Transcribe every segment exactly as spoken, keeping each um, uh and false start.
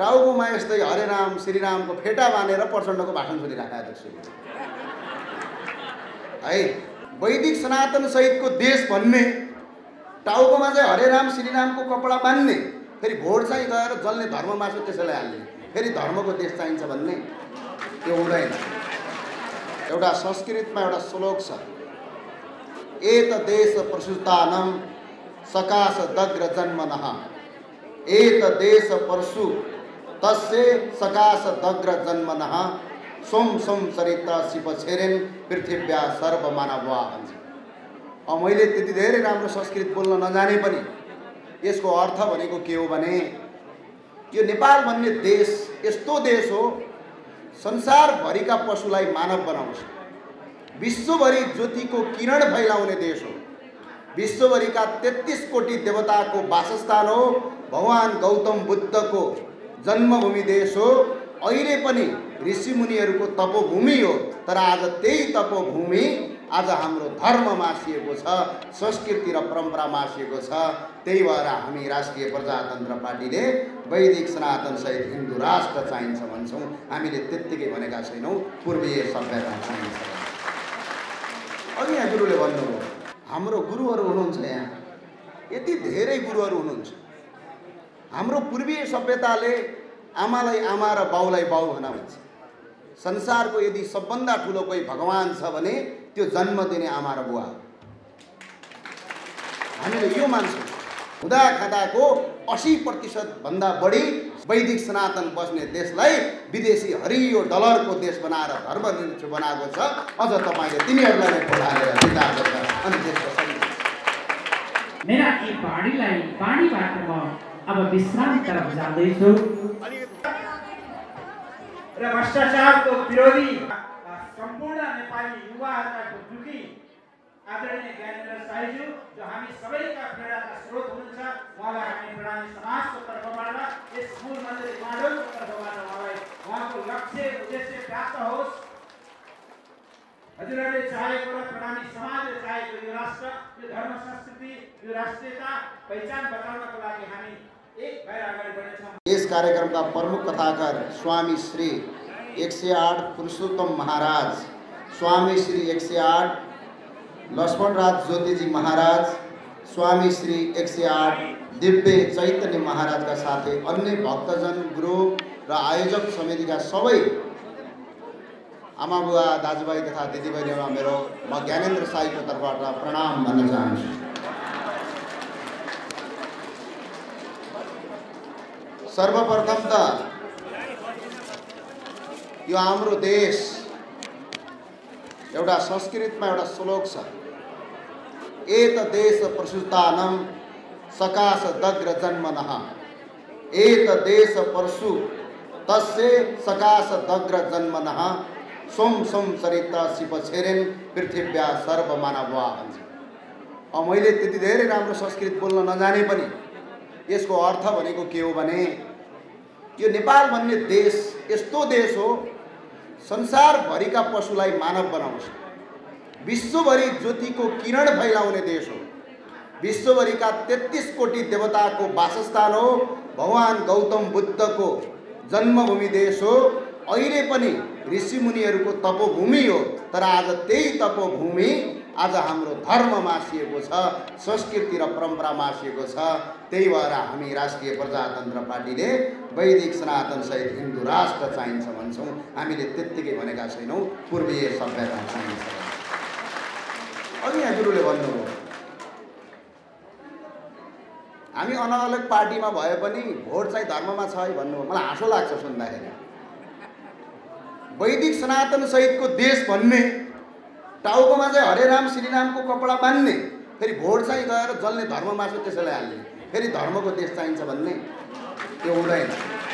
टाउकोमा यस्तै हरे राम श्रीरामको फेटा बाँधेर प्रचण्डको भाषण सुनिराखेका अध्यक्ष है। वैदिक सनातन सहितको देश भन्ने, टाउकोमा चाहिँ हरे राम श्रीरामको कपडा बान्ने, फेरि भोट चाहिँ गएर जल्ने धर्म मासु त्यसैलाई हाल्ने, फेरि धर्मको देश चाहिन्छ भन्ने त्यो हुँदैन। एउटा संस्कृतमा एउटा श्लोक छ, एत देश प्रसुतानम सकाश दग्र जन्मनः, एत देश परशु तस्य सकाश दग्र जन्मनः, सोम सोम चरित्र शिव छेरेन पृथिव्या सर्व मानवा भन्छ। अब मैले त्यति धेरै राम्रो संस्कृत बोल्न नजाने पनि यसको अर्थ भनेको के हो भने, यो नेपाल भन्ने देश यस्तो देश हो संसारभरिका पशुलाई मानव बनाउँछ, विश्वभरि ज्योतिको किरण फैलाउने देश हो, विश्वभरिका तेत्तीस कोटी देवताको वासस्थान हो, भगवान गौतम बुद्धको जन्मभूमि देश हो, अहिले पनि ऋषिमुनिहरूको तपोभूमि हो। तर आज त्यही तपोभूमि आज हाम्रो धर्म मासिएको छ, संस्कृति र परम्परा मासिएको छ। त्यही भएर हामी राष्ट्रिय प्रजातन्त्र पार्टीले वैदिक सनातन सहित हिन्दू राष्ट्र चाहिन्छ भन्छौँ। हामीले त्यत्तिकै भनेका छैनौँ पूर्वीय सभ्यता चाहिन्छ। अघि यहाँ गुरुले भन्नुभयो हाम्रो गुरुहरू हुनुहुन्छ, यहाँ यति धेरै गुरुहरू हुनुहुन्छ। हाम्रो पूर्वीय सभ्यताले आमालाई आमा र बाउलाई बाउ भन भन्छ। संसारको यदि सबभन्दा ठुलो कोही भगवान छ भने त्यो जन्म दिने आमा र बुवा। हामीले यो मान्छौँ। हुँदा खाँदाको अस्सी प्रतिशत भन्दा बढी वैदिक सनातन बस्ने देशलाई विदेशी हरियो डलरको देश बनाएर धर्मनिरपेक्ष बनाएको छ। अझ तपाईँले तिनीहरूलाई नै पठाएर जिता गर्छ अनि देशको सबै मेरा यी बाढीलाई बाढीबाट म अब विश्राम तर्फ जाँदैछु र भ्रष्टाचारको विरोधी सम्पूर्ण नेपाली युवाहरूका ढुकी आदरणीय ज्ञानेन्द्र शाहीज्यू जो हामी सबैका प्रेरणाका स्रोत हुनुहुन्छ, उहाँलाई हामी प्रणामी समाजको तर्फबाट यस मूल मन्दिर माडलको तर्फबाट उहाँलाई उहाँको लक्ष्य उद्देश्य प्राप्त होस्। हजुरहरूले चाहेको र प्रणामी समाजले चाहेको यो राष्ट्र, यो धर्म संस्कृति, यो राष्ट्रियता पहिचान बचाउनको लागि हामी एक भएर अगाडि बढ्नेछौँ। यस कार्यक्रमका प्रमुख कथाकार स्वामी श्री एक सय आठ पुरुषोत्तम महाराज, स्वामी श्री एक सय आठ लक्ष्मणराज ज्योतिजी महाराज, स्वामी श्री एक सय आठ दिव्य चैतन्य महाराजका साथै अन्य भक्तजन, गुरु र आयोजक समितिका सबै आमा बुवा दाजुभाइ तथा दिदीबहिनीमा मेरो म ज्ञानेन्द्र शाहीको तर्फबाट प्रणाम भन्न चाहन्छु। सर्वप्रथम त यो हाम्रो देश एउटा संस्कृतमा एउटा श्लोक छ, एत देश प्रसुतानम सकाश दग्र जन्मनः, एत देश परशु तस्य सकाश दग्र जन्मनः, सोम सोम चरित्र शिव छेरेन पृथिव्या सर्व मानवा भन्छ। अब मैले त्यति धेरै राम्रो संस्कृत बोल्न नजाने पनि यसको अर्थ भनेको के हो भने, यो नेपाल भन्ने देश यस्तो देश हो संसारभरिका पशुलाई मानव बनाउँछ, विश्वभरि ज्योतिको किरण फैलाउने देश हो, विश्वभरिका तेत्तीस कोटी देवताको वासस्थान हो, भगवान गौतम बुद्धको जन्मभूमि देश हो, अहिले पनि ऋषिमुनिहरूको तपोभूमि हो। तर आज त्यही तपोभूमि आज हाम्रो धर्म मासिएको छ, संस्कृति र परम्परा मासिएको छ। त्यही भएर हामी राष्ट्रिय प्रजातन्त्र पार्टीले वैदिक सनातन सहित हिन्दू राष्ट्र चाहिन्छ भन्छौँ। हामीले त्यत्तिकै भनेका छैनौँ पूर्वीय सभ्यता चाहिन्छ। अघि यहाँ गुरुले भन्नुभयो हामी अलग अलग पार्टीमा भए पनि भोट चाहिँ धर्ममा छ है भन्नुभयो। मलाई हाँसो लाग्छ सुन्दाखेरि। वैदिक सनातन सहितको देश भन्ने, टाउकोमा चाहिँ हरे राम श्रीरामको कपडा बान्ने, फेरि भोट चाहिँ गएर जल्ने धर्म मासु त्यसैलाई हाल्ने, फेरि धर्मको देश चाहिन्छ भन्ने त्यो हुँदैन।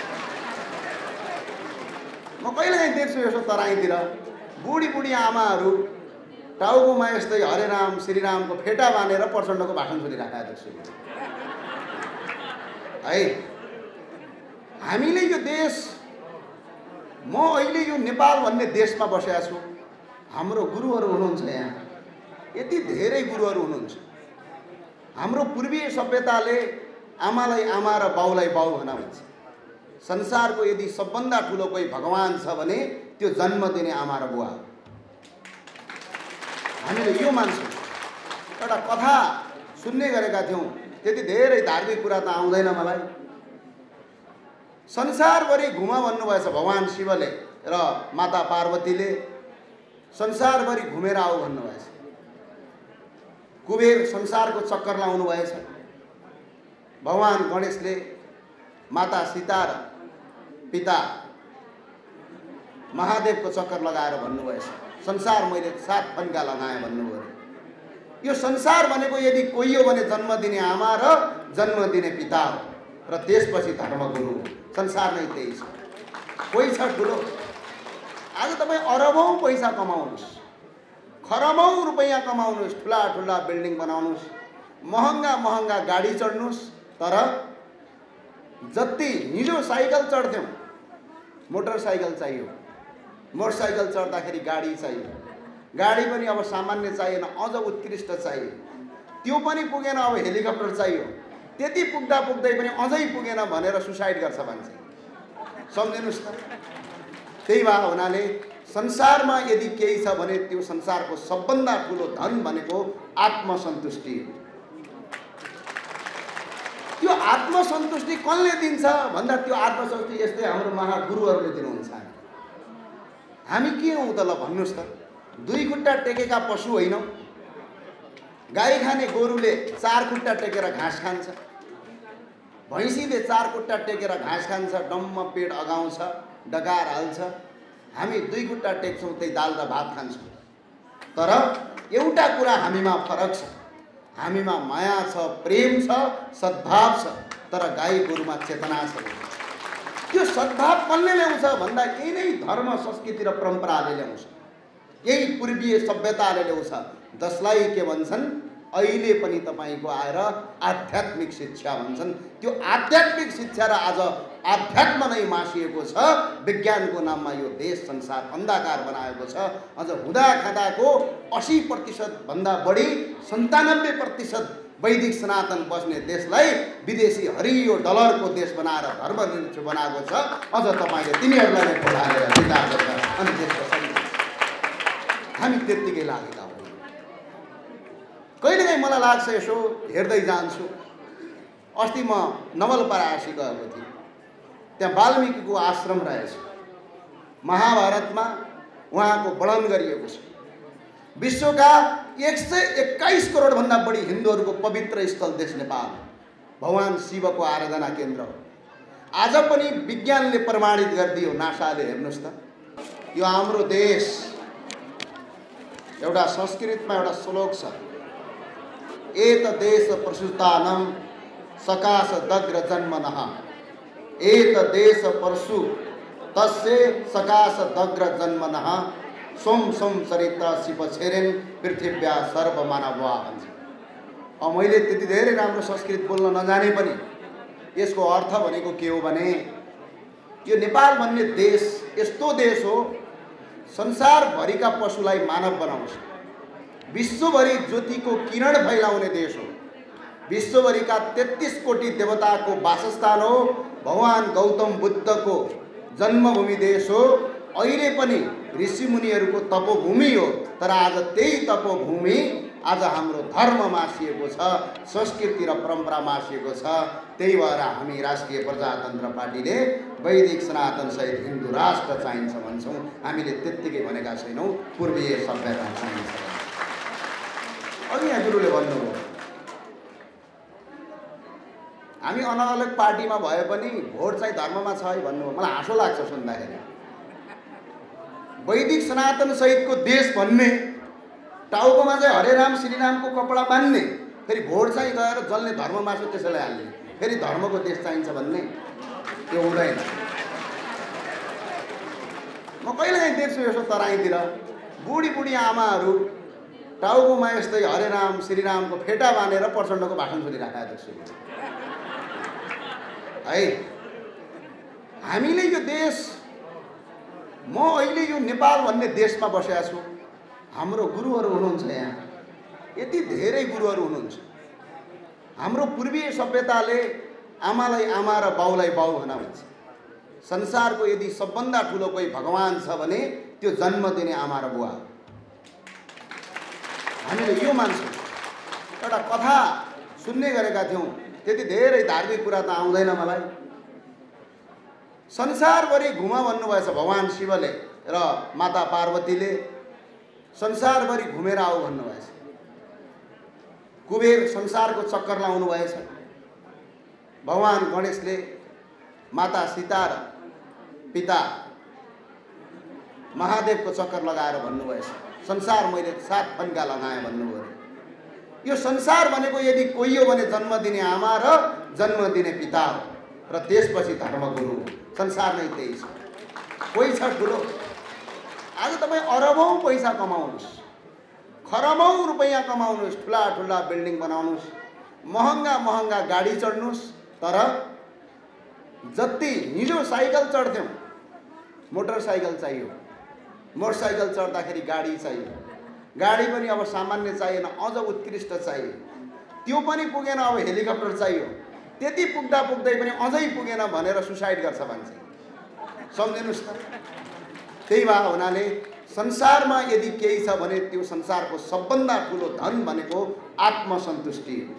म कहिलेकाहीँ देख्छु यसो तराईतिर बुढी बुढी आमाहरू टाउकोमा यस्तै हरे राम श्रीरामको फेटा बाँधेर प्रचण्डको भाषण सुनिराखेका देख्छु है। हामीले यो देश, म अहिले यो नेपाल भन्ने देशमा बसेको छु। हाम्रो गुरुहरू हुनुहुन्छ, यहाँ यति धेरै गुरुहरू हुनुहुन्छ। हाम्रो पूर्वीय सभ्यताले आमालाई आमा र बाउलाई बाउ भन भन्छ। संसारको यदि सबभन्दा ठुलो कोही भगवान छ भने त्यो जन्म दिने आमा र बुवा। हामीले यो मान्छौँ। एउटा कथा सुन्ने गरेका थियौँ, त्यति धेरै धार्मिक कुरा त आउँदैन मलाई। संसारभरि घुम भन्नुभएछ भगवान शिवले र माता पार्वतीले, संसारभरि घुमेर आऊ भन्नुभएछ। कुबेर संसारको चक्कर लाउनु भएछ। भगवान गणेशले माता सीता र पिता महादेवको चक्कर लगाएर भन्नुभएछ, संसार मैले सात फन्का लगाएँ भन्नुभयो। यो संसार भनेको यदि कोही हो भने जन्म दिने आमा र जन्म दिने पिता हो र त्यसपछि धर्मगुरु। संसार नै त्यही छ। कोही छ ठुलो? आज तपाईँ अरबौँ पैसा कमाउनुहोस्, खरबौँ रुपैयाँ कमाउनुहोस्, ठुला ठुला बिल्डिङ बनाउनुहोस्, महँगा महँगा गाडी चढ्नुहोस्, तर जति हिजो साइकल चढ्थ्यौँ, मोटरसाइकल चाहियो, मोटरसाइकल चढ्दाखेरि गाडी चाहियो, गाडी पनि अब सामान्य चाहिएन, अझ उत्कृष्ट चाहियो, त्यो पनि पुगेन, अब हेलिकप्टर चाहियो, त्यति पुग्दा पुग्दै पनि अझै पुगेन भनेर सुसाइड गर्छ मान्छे। सम्झिनुहोस् त। त्यही भए हुनाले संसारमा यदि केही छ भने त्यो संसारको सबभन्दा ठुलो धन भनेको आत्मसन्तुष्टि हो। त्यो आत्मसन्तुष्टि कसले दिन्छ भन्दा त्यो आत्मसन्तुष्टि यस्तै हाम्रो महागुरुहरूले दिनुहुन्छ। हामी के हौँ त ल भन्नुहोस् त? दुई खुट्टा टेकेका पशु होइनौँ। गाई खाने गोरुले चार खुट्टा टेकेर घाँस खान्छ, भैँसीले चार खुट्टा टेकेर घाँस खान्छ, डम्म पेट अगाउँछ, डकार हाल्छ। हामी दुई खुट्टा टेक्छौँ, त्यही दाल र भात खान्छौँ। तर एउटा कुरा हामीमा फरक छ, हामीमा माया छ, प्रेम छ, सद्भाव छ, तर गाई गोरुमा चेतना छ। त्यो सद्भाव कसले ल्याउँछ भन्दा यही नै धर्म, संस्कृति र परम्पराले ल्याउँछ, यही पूर्वीय सभ्यताले ल्याउँछ, जसलाई के भन्छन् अहिले पनि तपाईँको आएर आध्यात्मिक शिक्षा भन्छन्। त्यो आध्यात्मिक शिक्षा र आज आध्यात्म नै मासिएको छ। विज्ञानको नाममा यो देश संसार अन्धकार बनाएको छ। अझ हुँदा खाँदाको असी प्रतिशत भन्दा बढी सन्तानब्बे प्रतिशत वैदिक सनातन बस्ने देशलाई विदेशी हरियो डलरको देश बनाएर धर्मनिरपेक्ष बनाएको छ। अझ तपाईँले तिनीहरूलाई नै पढाएर विदा गर्छ अनि देशको सही हामी त्यत्तिकै लागेका हौँ। कहिलेकाहीँ मलाई लाग्छ, यसो हेर्दै जान्छु। अस्ति म नवलपरासी गएको थिएँ, त्यहाँ वाल्मिकीको आश्रम रहेछ। महाभारतमा उहाँको वर्णन गरिएको छ। विश्वका एक सय एक्काइस करोडभन्दा बढी हिन्दूहरूको पवित्र स्थल देश नेपाल भगवान शिवको आराधना केन्द्र हो। आज पनि विज्ञानले प्रमाणित गरिदियो, नासाले। हेर्नुहोस् त, यो हाम्रो देश। एउटा संस्कृतमा एउटा श्लोक छ, एत देश प्रसुतानम सकाश दग्र जन्मनः, एत देश परशु तस्य सकाश दग्र जन्मनः, सोम सोम चरित्र शिव छेरेन पृथ्व्या सर्व मानवा भन्छ। अब मैले त्यति धेरै राम्रो संस्कृत बोल्न नजाने पनि यसको अर्थ भनेको के हो भने, यो नेपाल भन्ने देश यस्तो देश हो, संसारभरिका पशुलाई मानव बनाउँछ, विश्वभरि ज्योतिको किरण फैलाउने देश हो, विश्वभरिका तेत्तीस कोटी देवताको वासस्थान हो, भगवान गौतम बुद्धको जन्मभूमि देश हो, अहिले पनि ऋषिमुनिहरूको तपोभूमि हो। तर आज त्यही तपोभूमि आज हाम्रो धर्म मासिएको छ, संस्कृति र परम्परा मासिएको छ। त्यही भएर हामी राष्ट्रिय प्रजातन्त्र पार्टीले वैदिक सनातन सहित हिन्दू राष्ट्र चाहिन्छ भन्छौँ। हामीले त्यत्तिकै भनेका छैनौँ, पूर्वीय सभ्यता चाहिन्छ। अघि यहाँ गुरुले भन्नुभयो, हामी अलग अलग पार्टीमा भए पनि भोट चाहिँ धर्ममा छ है भन्नुभयो। मलाई हाँसो लाग्छ सुन्दाखेरि। वैदिक सनातन सहितको देश भन्ने, टाउकोमा चाहिँ हरे राम श्रीरामको कपडा बान्ने, फेरि भोट चाहिँ गएर जसले धर्म मासु त्यसैलाई हाल्ने, फेरि धर्मको देश चाहिन्छ भन्ने, त्यो हुँदैन। म कहिलेकाहीँ देख्छु यसो तराईतिर बुढी बुढी आमाहरू टाउकोमा यस्तै हरे राम श्रीरामको फेटा बाँधेर प्रचण्डको भाषण सुनिराखेका देख्छु है। हामीले यो देश, म अहिले यो नेपाल भन्ने देशमा बसेका छु। हाम्रो गुरुहरू हुनुहुन्छ यहाँ, यति धेरै गुरुहरू हुनुहुन्छ। हाम्रो पूर्वीय सभ्यताले आमालाई आमा र बाउलाई बाउ भन भन्छ। संसारको यदि सबभन्दा ठुलो कोही भगवान छ भने त्यो जन्म दिने आमा र बुवा। हामीले यो मान्छौँ। एउटा कथा सुन्ने गरेका थियौँ, त्यति धेरै धार्मिक कुरा त आउँदैन मलाई। संसारभरि घुम भन्नुभएछ भगवान शिवले र माता पार्वतीले, संसारभरि घुमेर आऊ भन्नुभएछ। कुबेर संसारको चक्कर लाउनु भएछ। भगवान गणेशले माता सीता र पिता महादेवको चक्कर लगाएर भन्नुभएछ, संसार मैले सात फन्का लगाएँ भन्नुभयो। यो संसार भनेको यदि कोही हो भने जन्म दिने आमा र जन्म दिने पिता हो र त्यसपछि धर्मगुरु। संसार नै त्यही छ। कोही छ ठुलो? आज तपाईँ अरबौँ पैसा कमाउनुहोस्, खरबौँ रुपैयाँ कमाउनुहोस्, ठुला ठुला बिल्डिङ बनाउनुहोस्, महँगा महँगा गाडी चढ्नुहोस्, तर जति हिजो साइकल चढ्थ्यौँ, मोटरसाइकल चाहियो, मोटरसाइकल चढ्दाखेरि गाडी चाहियो, गाडी पनि अब सामान्य चाहिएन, अझ उत्कृष्ट चाहियो, त्यो पनि पुगेन, अब हेलिकप्टर चाहियो, त्यति पुग्दा पुग्दै पनि अझै पुगेन भनेर सुसाइड गर्छ मान्छे। सम्झिनुहोस् त। त्यही भए हुनाले संसारमा यदि केही छ भने त्यो संसारको सबभन्दा ठुलो धन भनेको आत्मसन्तुष्टि हो।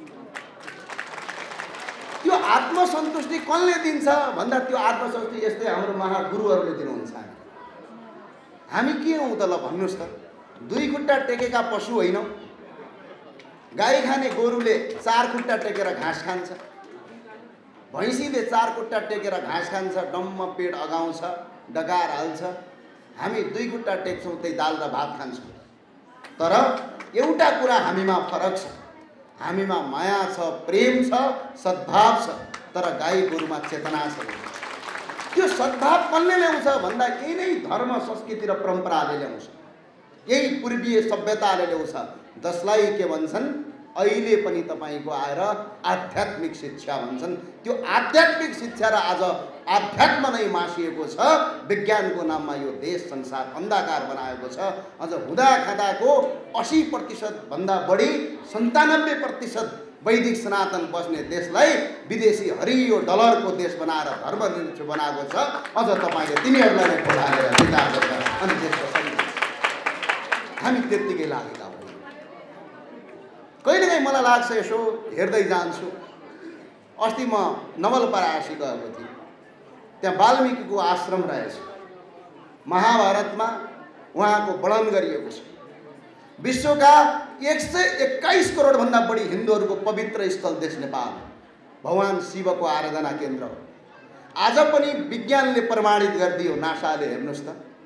त्यो आत्मसन्तुष्टि कसले दिन्छ भन्दा त्यो आत्मसन्तुष्टि यस्तै हाम्रो महागुरुहरूले दिनुहुन्छ। हामी के हौँ त ल भन्नुहोस् त? दुई खुट्टा टेकेका पशु होइनौँ। गाई खाने गोरुले चार खुट्टा टेकेर घाँस खान्छ, भैँसीले चार खुट्टा टेकेर घाँस खान्छ, डम्म पेट अगाउँछ, डकार हाल्छ। हामी दुई खुट्टा टेक्छौँ, त्यही दाल र भात खान्छौँ। तर एउटा कुरा हामीमा फरक छ, हामीमा माया छ, प्रेम छ, सद्भाव छ, तर गाई गोरुमा चेतना छ। त्यो सद्भाव कसले ल्याउँछ भन्दा यही नै धर्म संस्कृति र परम्पराले ल्याउँछ, यही पूर्वीय सभ्यताले ल्याउँछ, जसलाई के भन्छन् अहिले पनि तपाईँको आएर आध्यात्मिक शिक्षा भन्छन्। त्यो आध्यात्मिक शिक्षा र आज आध्यात्म नै मासिएको छ। विज्ञानको नाममा यो देश संसार अन्धकार बनाएको छ। अझ हुँदा खाँदाको असी प्रतिशत भन्दा बढी सन्तानब्बे प्रतिशत वैदिक सनातन बस्ने देशलाई विदेशी हरियो डलरको देश बनाएर धर्मनिरपेक्ष बनाएको छ। अझ तपाईँले तिनीहरूलाई नै खोलाएर विचार गर्छ अनि देशको सबै हामी त्यत्तिकै लागेका हौँ। कहिलेकाहीँ मलाई लाग्छ, यसो हेर्दै जान्छु। अस्ति म नवलपरासी गएको थिएँ, त्यहाँ वाल्मिकीको आश्रम रहेछ। महाभारतमा उहाँको वर्णन गरिएको छ। विश्वका एक सय एक्काइस करोडभन्दा बढी हिन्दूहरूको पवित्र स्थल देश नेपाल भगवान शिवको आराधना केन्द्र हो। आज पनि विज्ञानले प्रमाणित गरिदियो, नासाले, हेर्नुहोस् त,